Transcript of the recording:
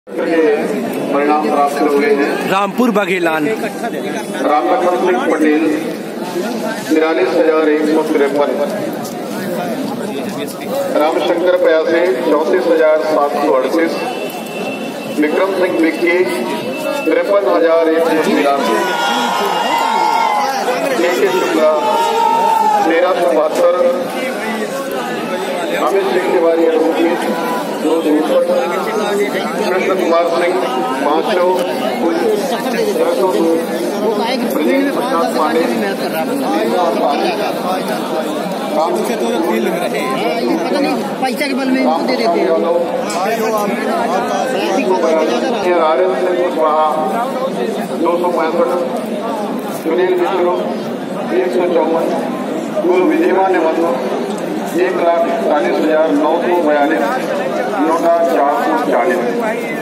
परिणाम प्राप्त हुए हैं। रामपुर बघेलान रामलखन सिंह पटेल 43,153, रामशंकर प्यासे 34,738, विक्रम सिंह विक्की 53,183, के शुक्ला 1372, अमित सिंह तिवारी 262, कृष्ण कुमार सिंह 500, ब्रजेश प्रसाद पांडे पैसा के बल में इनको दे देते हैं। आर्यन सिंह कुशवाहा 265, सुनील मिश्रो 154, कुल विधिमान मत 1,40,942, नोटा 440।